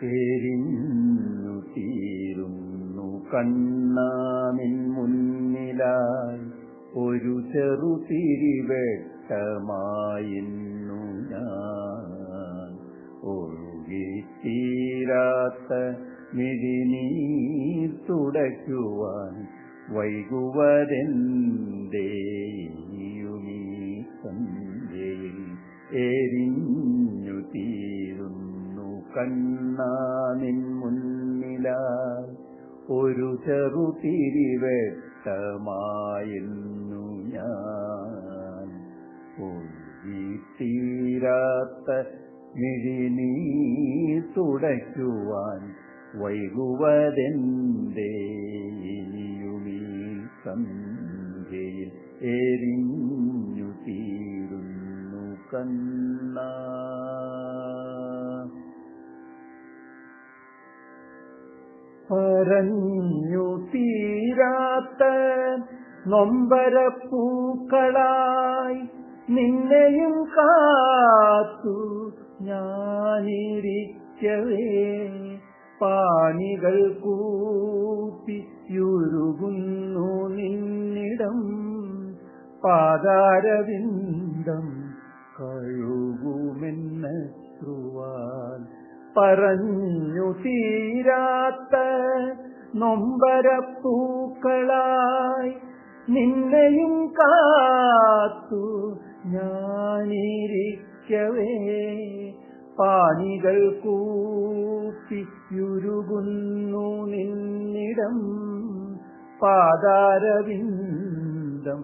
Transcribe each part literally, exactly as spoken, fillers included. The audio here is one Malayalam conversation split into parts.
എരിഞ്ഞു തീരുന്നു കണ്ണാമിൻ മുന്നിലായി ഒരു ചെറു തിരിവെട്ടമായിരുന്നു ഞാൻ. ഒഴുകിത്തീരാത്ത മിഴിനീർ തുടയ്ക്കുവാൻ വൈകുവരെന്തേ ഇനിയുമീ സന്ധ്യയിൽ. എരിഞ്ഞു തീരുന്നു കണ്ണാനിൻ മുന്നിലായി ഒരു ചെറു തിരിവെട്ടമായിരുന്നു ഞാൻ. ഒഴുകിത്തീരാത്ത മിഴിനീർ തുടയ്ക്കുവാൻ വൈകുവതെന്തേ ഇനിയുമീ സന്ധ്യയിൽ. എരിഞ്ഞു തീരുന്നു കണ്ണാ. പറഞ്ഞു തീരാത്ത നൊമ്പരപ്പൂക്കളായി നിന്നെയും കാത്തു ഞാനിരിക്കവേ പാണികൾ കൂപ്പിയുരുകുന്നു നിന്നിടം. പാതാരവിന്ദം കഴുകുമെന്നശ്രുവാൽ. പറഞ്ഞു തീരാത്ത നൊമ്പരപ്പൂക്കളായി നിന്നെയും കാത്തു ഞാനിരിക്കവേ പാണികൾ കൂപ്പിയുരുകുന്നു നിന്നിടം. പാതാരവിന്ദം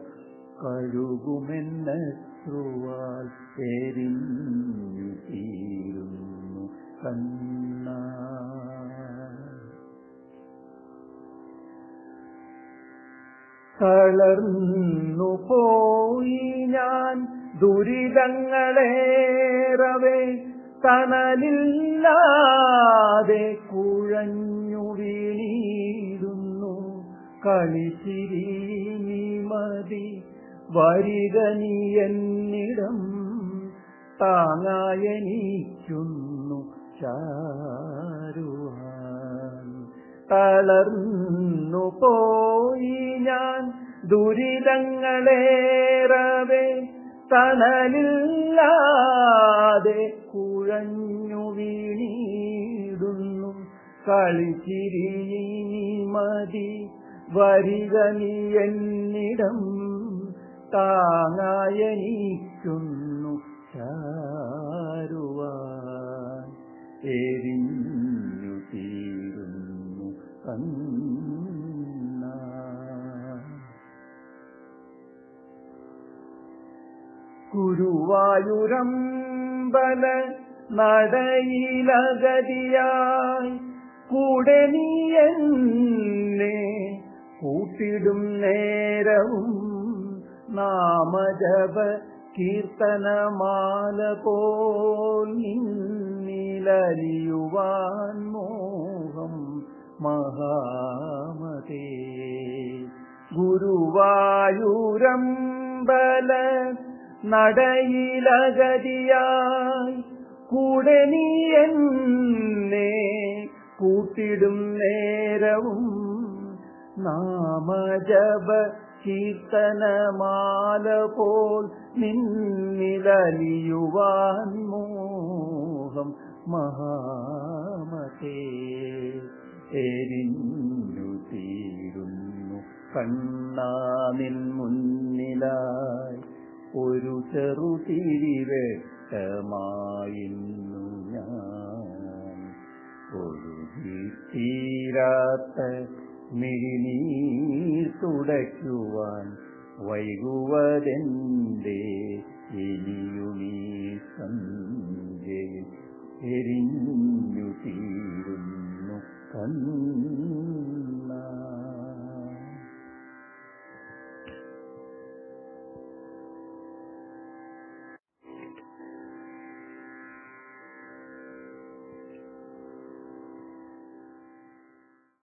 കഴുകുമെന്നശ്രുവാൽ. എരിഞ്ഞു തീരുന്നു കണ്ണാ. തളർന്നു പോയി ഞാൻ ദുരിതങ്ങളേറവേ തണലില്ലാതെ കുഴഞ്ഞു വീണിടുന്നു. കളിച്ചിരി നീ മതി വരിക നീ എന്നിടം. താങ്ങായെനിക്കുന്നു ചാരുവാൻ. തളർന്നു പോയി ഞാൻ ദുരിതങ്ങളേറവേ തണലില്ലാതെ കുഴഞ്ഞു വീണിടുന്നു. കളിച്ചിരി മതി വരിക നീ എന്നിടം. താങ്ങായെനിക്കുന്നു ചാരുവാൻ. എരിഞ്ഞു തീരുന്നു കണ്ണാ. ഗുരുവായൂരമ്പല നടയിലഗതിയായി കൂടെ നീ എന്നെ കൂട്ടിടും നേരവും നാമജപ കീർത്തനമാല പോൽ നിന്നിലലിയുവാൻ മോഹം മഹാമതേ. ഗുരുവായൂരമ്പല നടയിലഗതിയായി കൂടെ നീ എന്നെ കൂട്ടിടും നേരവും നാമജപ കീർത്തനമാല പോൽ നിന്നിലലിയുവാൻ മോഹം മഹാമതേ. എരിഞ്ഞു തീരുന്നു കണ്ണാനിൻ മുന്നിലായി ഒരു ചെറു തിരിവെട്ടമായിരുന്നു ഞാൻ. ഒഴുകിത്തീരാത്ത മിഴിനീർ തുടയ്ക്കുവാൻ വൈകുവതെന്തേ ഇനിയുമീ സന്ധ്യയിൽ. എരിഞ്ഞു തീരുന്നു കണ്ണാ.